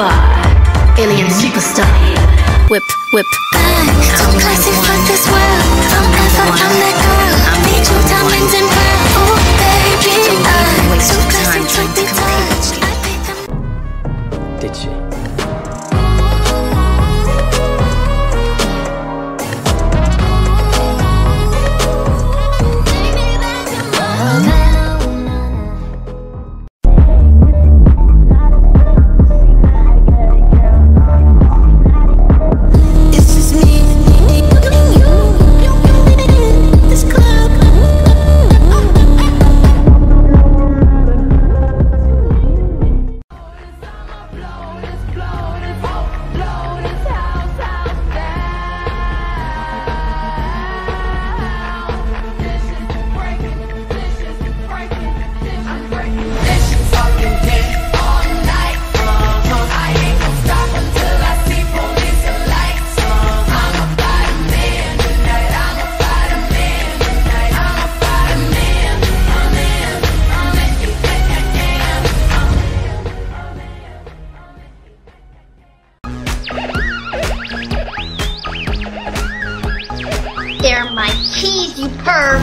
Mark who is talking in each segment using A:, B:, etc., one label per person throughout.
A: bar, alien superstar. Whip, whip.
B: Too classy for this world. Don't ever, I'm that girl. I need you diamonds and pearls. Oh baby, I'm too classy to be touched. I paid them.
C: Did she?
D: They're my keys, you perv!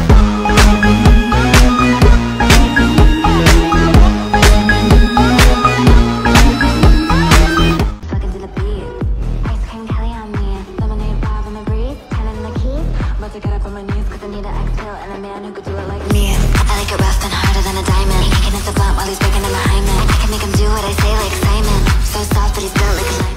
B: Fucking to the beat. Ice cream Kelly on me. Lemonade vibe on the breeze. 10 in the keys. About to get up on my knees cause I need an exhale and a man who could do it like me. I like it rough and harder than a diamond. He can hit the blunt while he's breaking in the hymen. I can make him do what I say like Simon. So soft but he's built like a lion.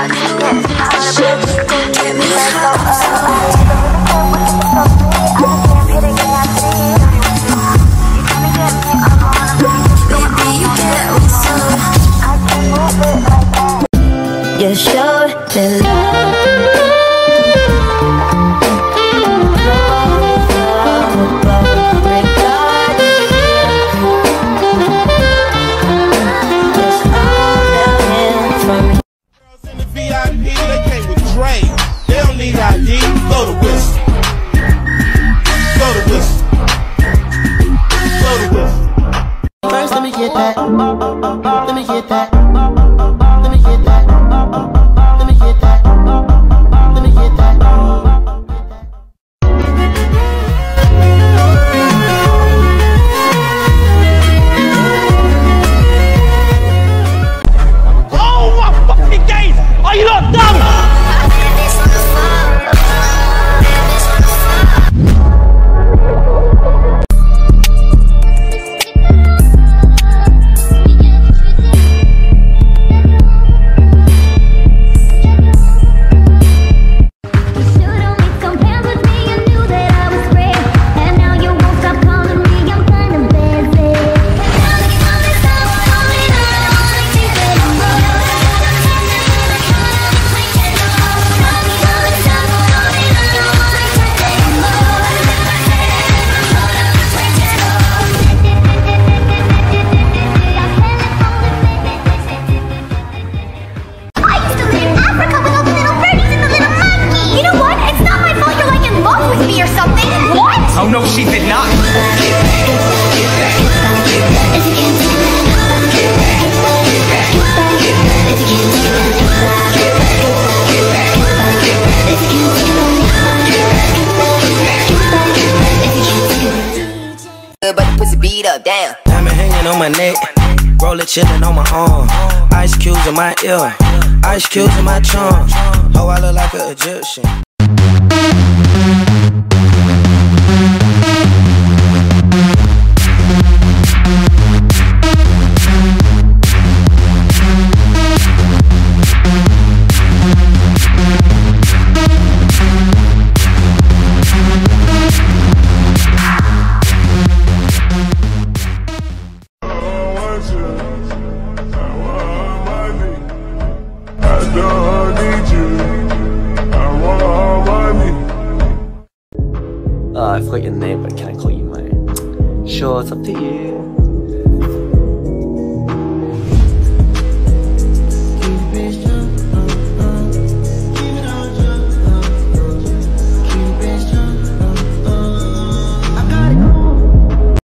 E: You showed the love.
F: In the VIP, they came with Dre. They don't need ID. Blow the whistle. Blow the whistle. Blow the whistle.
G: First, let me get that. Let me get that. Let me get that. Let me get that. Let me get that.
F: Oh my fucking days! Are you not dumb?
H: Oh no, she did not.
I: But the pussy beat up, damn.
G: Diamond hanging on my neck, roller chillin' on my arm. Ice cubes in my ear, ice cubes in my charm. Oh, I look like an Egyptian.
C: I forgot your name, but can I call you mine? Sure, it's up to you.